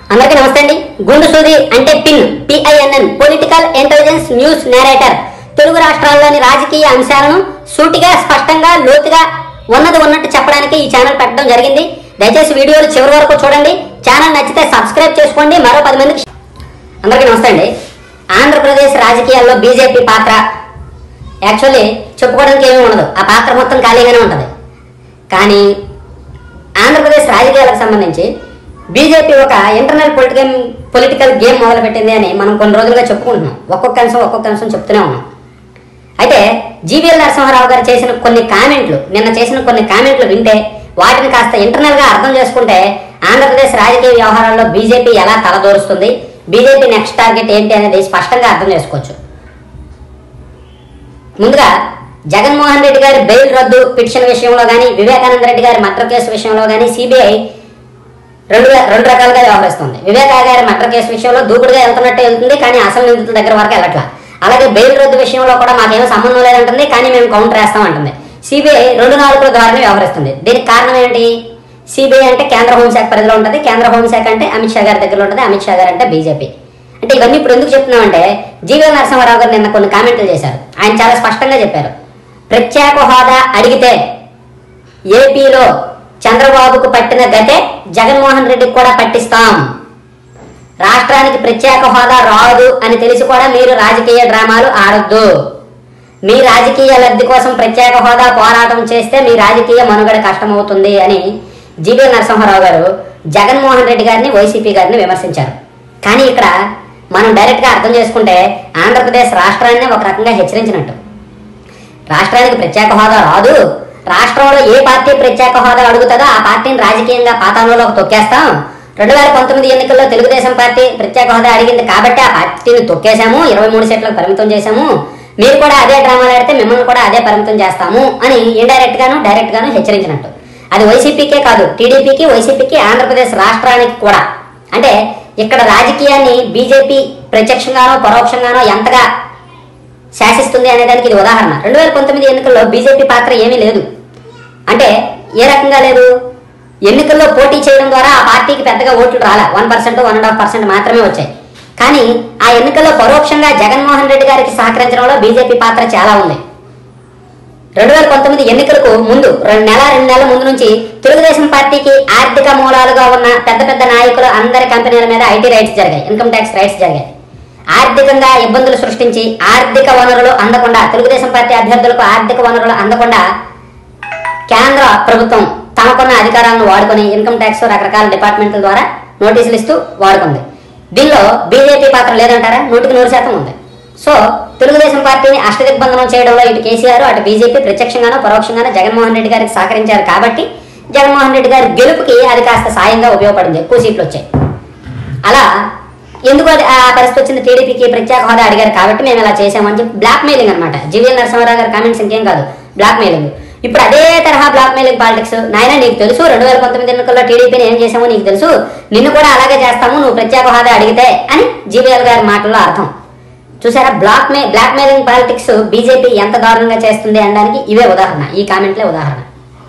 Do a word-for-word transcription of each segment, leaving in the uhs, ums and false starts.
అందరికీ నమస్తే అండి. గుండు సూది అంటే pin PINN political intelligence news narrator Telugu రాష్ట్రాల్లోని రాజకీయ అంశాలను సూటిగా స్పష్టంగా లోతుగా ఉన్నది ఉన్నట్టు చెప్పడానికి ఈ ఛానల్ పెట్టడం జరిగింది. దయచేసి వీడియోలు చివరి వరకు చూడండి. ఛానల్ నచ్చితే సబ్స్క్రైబ్ చేసుకోండి. మరో పది మందికి. అందరికీ నమస్తే అండి. ఆంధ్రప్రదేశ్ రాజకీయాల్లో బీజేపీ పాత్ర యాక్చువల్లీ చెప్పుకోవడానికి ఏమీ ఉండదు. ఆ పాత్ర మొత్తం ఖాళీగానే ఉంటుంది. కానీ ఆంధ్రప్రదేశ్ రాజకీయాలకు సంబంధించి బీజేపీ ఒక ఇంటర్నల్ పొలిటికల్ పొలిటికల్ గేమ్ మొదలుపెట్టింది అని మనం కొన్ని రోజులుగా చెప్పుకుంటున్నాం. ఒక్కొక్క అంశం ఒక్కొక్క అంశం చెప్తూనే ఉన్నాం. అయితే జీవీఎల్ నరసింహారావు గారు చేసిన కొన్ని కామెంట్లు, నిన్న చేసిన కొన్ని కామెంట్లు వింటే వాటిని కాస్త ఇంటర్నల్గా అర్థం చేసుకుంటే ఆంధ్రప్రదేశ్ రాజకీయ వ్యవహారాల్లో బీజేపీ ఎలా తలదూరుస్తుంది, బీజేపీ నెక్స్ట్ టార్గెట్ ఏంటి అనేది స్పష్టంగా అర్థం చేసుకోవచ్చు. ముందుగా జగన్మోహన్ రెడ్డి గారి బెయిల్ రద్దు పిటిషన్ విషయంలో కానీ, వివేకానంద రెడ్డి గారి మర్డర్ కేసు విషయంలో కానీ సిబిఐ రెండు రెండు రకాలుగా వ్యవహరిస్తుంది. వివేకా గారి మర్డర్ కేసు విషయంలో దూకుడుగా వెళ్తున్నట్టు వెళ్తుంది, కానీ అసలు నిందితుల దగ్గర వరకు వెళ్ళట్లా. అలాగే బెయిల్ రద్దు విషయంలో కూడా మాకేమో సంబంధం లేదంటుంది, కానీ మేము కౌంటర్ వేస్తాం అంటుంది. సిబిఐ రెండు నాలుగుల ద్వారానే వ్యవహరిస్తుంది. దీనికి కారణం ఏంటి? సిబిఐ అంటే కేంద్ర హోంశాఖ పరిధిలో ఉంటుంది, కేంద్ర హోంశాఖ అంటే అమిత్ షా గారి దగ్గర ఉంటుంది, అమిత్ షా గారు అంటే బీజేపీ. అంటే ఇవన్నీ ఇప్పుడు ఎందుకు చెప్తున్నామంటే జీవీఎల్ నరసింహారావు గారు నిన్న కొన్ని కామెంట్లు చేశారు. ఆయన చాలా స్పష్టంగా చెప్పారు, ప్రత్యేక హోదా అడిగితే ఏపీలో చంద్రబాబుకు పట్టిన గతే జగన్మోహన్ రెడ్డికి కూడా పట్టిస్తాం. రాష్ట్రానికి ప్రత్యేక హోదా రాదు అని తెలిసి కూడా మీరు రాజకీయ డ్రామాలు ఆడొద్దు. మీ రాజకీయ లబ్ధి కోసం ప్రత్యేక హోదా పోరాటం చేస్తే మీ రాజకీయ మనుగడ కష్టమవుతుంది అని జీవీఎల్ నరసింహారావు గారు జగన్మోహన్ రెడ్డి గారిని, వైసీపీ గారిని విమర్శించారు. కానీ ఇక్కడ మనం డైరెక్ట్గా అర్థం చేసుకుంటే ఆంధ్రప్రదేశ్ రాష్ట్రాన్ని ఒక రకంగా హెచ్చరించినట్టు. రాష్ట్రానికి ప్రత్యేక హోదా రాదు, రాష్ట్రంలో ఏ పార్టీ ప్రత్యేక హోదా అడుగుతుందో ఆ పార్టీని రాజకీయంగా పాతాళంలోకి తొక్కేస్తాం. రెండు వేల పంతొమ్మిది ఎన్నికల్లో తెలుగుదేశం పార్టీ ప్రత్యేక హోదా అడిగింది కాబట్టి ఆ పార్టీని తొక్కేశాము, ఇరవై మూడు సీట్లకు పరిమితం చేశాము. మీరు కూడా అదే డ్రామాలు ఆడితే మిమ్మల్ని కూడా అదే పరిమితం చేస్తాము అని ఇండైరెక్ట్ గాను డైరెక్ట్ గాను హెచ్చరించినట్టు. అది వైసీపీకే కాదు, టీడీపీకి, వైసీపీకి, ఆంధ్రప్రదేశ్ రాష్ట్రానికి కూడా. అంటే ఇక్కడ రాజకీయాన్ని బీజేపీ ప్రత్యక్షంగానో పరోక్షంగానో ఎంతగా శాసిస్తుంది అనేదానికి ఇది ఉదాహరణ. రెండు వేల పంతొమ్మిది ఎన్నికల్లో బీజేపీ పాత్ర ఏమీ లేదు. అంటే ఏ రకంగా లేదు? ఎన్నికల్లో పోటీ చేయడం ద్వారా ఆ పార్టీకి పెద్దగా ఓట్లు రాలే, one percent one and half percent మాత్రమే వచ్చాయి. కానీ ఆ ఎన్నికల్లో పరోక్షంగా జగన్మోహన్ రెడ్డి గారికి సహకరించడంలో బీజేపీ పాత్ర చాలా ఉంది. రెండు వేల పంతొమ్మిది ఎన్నికలకు ముందు రెండు నెల రెండు నెలల ముందు నుంచి తెలుగుదేశం పార్టీకి ఆర్థిక మూలాలుగా ఉన్న పెద్ద పెద్ద నాయకులు అందరి కంపెనీల మీద ఐటీ రైట్స్ జరిగాయి, ఇన్కమ్ ట్యాక్స్ రైట్స్ జరిగాయి. ఆర్థికంగా ఇబ్బందులు సృష్టించి ఆర్థిక వనరులు అందకుండా, తెలుగుదేశం పార్టీ అభ్యర్థులకు ఆర్థిక వనరులు అందకుండా కేంద్ర ప్రభుత్వం తమకున్న అధికారాలను వాడుకొని ఇన్కమ్ ట్యాక్స్ రకరకాల డిపార్ట్మెంట్ల ద్వారా నోటీసులు ఇస్తూ వాడుకుంది. దీనిలో బీజేపీ పాత్ర లేదంటారా? నూటికి నూరు శాతం ఉంది. సో తెలుగుదేశం పార్టీని అష్టదిగ్బంధనం చేయడంలో ఇటు కేసీఆర్ అటు బీజేపీ ప్రత్యక్షంగానో పరోక్షంగానో జగన్మోహన్ రెడ్డి గారికి సహకరించారు కాబట్టి జగన్మోహన్ రెడ్డి గారి గెలుపుకి అది కాస్త సాయంగా ఉపయోగపడింది, ఎక్కువ సీట్లు వచ్చాయి. అలా ఎందుకు అది ఆ పరిస్థితి వచ్చింది? టీడీపీకి ప్రత్యేక హోదా అడిగారు కాబట్టి మేము ఇలా చేసామని చెప్పి బ్లాక్ మెయిలింగ్ అనమాట. జీవీఎల్ నరసింహారావు గారి కామెంట్స్ ఇంకేం కాదు, బ్లాక్ మెయిలింగ్. ఇప్పుడు అదే తరహా బ్లాక్ మెయిలింగ్ పాలిటిక్స్. నాయన నీకు తెలుసు రెండు వేల పంతొమ్మిది ఎన్నికల్లో టీడీపీని ఏం చేసామో నీకు తెలుసు, నిన్ను కూడా అలాగే చేస్తాము నువ్వు ప్రత్యేక హోదా అడిగితే అని జీవీఎల్ గారి మాటల్లో అర్థం. చూసారా? Blackmail blackmailing politics BJP ఎంత దారుణంగా చేస్తుంది అనడానికి ఇవే ఉదాహరణ, ఈ కామెంట్లే ఉదాహరణ.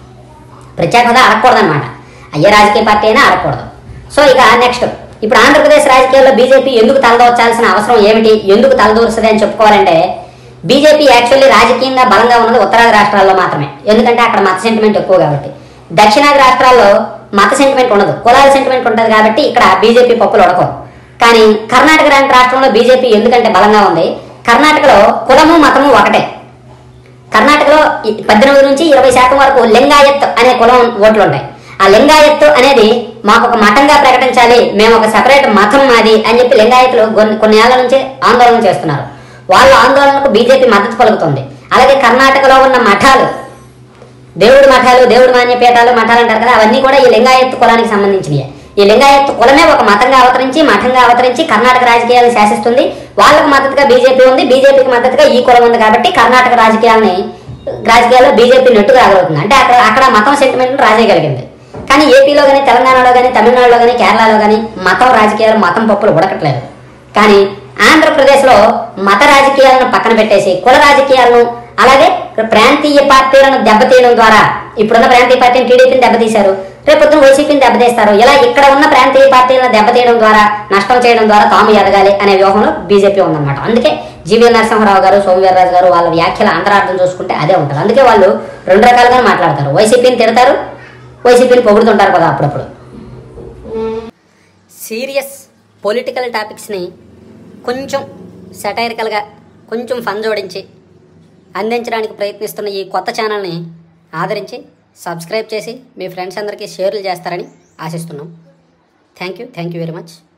ప్రత్యేక హోదా అడగకూడదు అనమాట, అయ్యే రాజకీయ పార్టీ అయినా అడగకూడదు. సో ఇక నెక్స్ట్, ఇప్పుడు ఆంధ్రప్రదేశ్ రాజకీయాల్లో బీజేపీ ఎందుకు తలదూర్చాల్సిన అవసరం ఏమిటి, ఎందుకు తలదూరుస్తుంది అని చెప్పుకోవాలంటే బీజేపీ యాక్చువల్లీ రాజకీయంగా బలంగా ఉన్నది ఉత్తరాది రాష్ట్రాల్లో మాత్రమే. ఎందుకంటే అక్కడ మత సెంటిమెంట్ ఎక్కువ కాబట్టి. దక్షిణాది రాష్ట్రాల్లో మత సెంటిమెంట్ ఉండదు, కులాల సెంటిమెంట్ ఉంటుంది కాబట్టి ఇక్కడ బీజేపీ పప్పులు ఉడకవు. కానీ కర్ణాటక లాంటి రాష్ట్రంలో బీజేపీ ఎందుకంటే బలంగా ఉంది, కర్ణాటకలో కులము మతము ఒకటే. కర్ణాటకలో పద్దెనిమిది నుంచి ఇరవై శాతం వరకు లింగాయత్ అనే కులం ఓట్లు ఉంటాయి. ఆ లింగాయత్ అనేది మాకు ఒక మతంగా ప్రకటించాలి, మేము ఒక సెపరేట్ మతం మాది అని చెప్పి లింగాయత్లు కొన్ని ఏళ్ల నుంచి ఆందోళన చేస్తున్నారు. వాళ్ళ ఆందోళనకు బీజేపీ మద్దతు పలుకుతుంది. అలాగే కర్ణాటకలో ఉన్న మఠాలు, దేవుడి మఠాలు, దేవుడి మాన్యపీఠాలు, మఠాలు అంటారు కదా, అవన్నీ కూడా ఈ లింగాయత్ కులానికి సంబంధించినవి. ఈ లింగాయత్ కులమే ఒక మతంగా అవతరించి, మఠంగా అవతరించి కర్ణాటక రాజకీయాలను శాసిస్తుంది. వాళ్ళకు మద్దతుగా బీజేపీ ఉంది, బీజేపీకి మద్దతుగా ఈ కులం ఉంది కాబట్టి కర్ణాటక రాజకీయాలని రాజకీయాల్లో బీజేపీ నెట్టుగా రాగలుగుతుంది. అంటే అక్కడ అక్కడ మతం సెంటిమెంట్ రాజేయగలిగింది. కానీ ఏపీలో కానీ, తెలంగాణలో కానీ, తమిళనాడులో కానీ, కేరళలో కానీ మతం రాజకీయాలు, మతం పప్పులు ఉడకట్లేదు. కానీ ఆంధ్రప్రదేశ్లో మత రాజకీయాలను పక్కన పెట్టేసి కుల రాజకీయాలను, అలాగే ప్రాంతీయ పార్టీలను దెబ్బతీయడం ద్వారా, ఇప్పుడున్న ప్రాంతీయ పార్టీని టీడీపీని దెబ్బతీశారు, రేపొద్దున వైసీపీని దెబ్బతీస్తారు. ఇలా ఇక్కడ ఉన్న ప్రాంతీయ పార్టీలను దెబ్బతీయడం ద్వారా, నష్టం చేయడం ద్వారా తాము ఎదగాలి అనే వ్యూహంలో బీజేపీ ఉందన్నమాట. అందుకే జీవీ నరసింహారావు గారు, సోమవీర్రాజు గారు వాళ్ళ వ్యాఖ్యల అంతరార్థం చూసుకుంటే అదే ఉంటుంది. అందుకే వాళ్ళు రెండు రకాలుగా మాట్లాడతారు. వైసీపీని తిడతారు, వైసీపీని పొగుడుతుంటారు కదా అప్పుడప్పుడు. సీరియస్ పొలిటికల్ టాపిక్స్ని కొంచెం సెటైరికల్గా, కొంచెం ఫన్ జోడించి అందించడానికి ప్రయత్నిస్తున్న ఈ కొత్త ఛానల్ని ఆదరించి సబ్స్క్రైబ్ చేసి మీ ఫ్రెండ్స్ అందరికీ షేర్లు చేస్తారని ఆశిస్తున్నాం. Thank you thank you very much.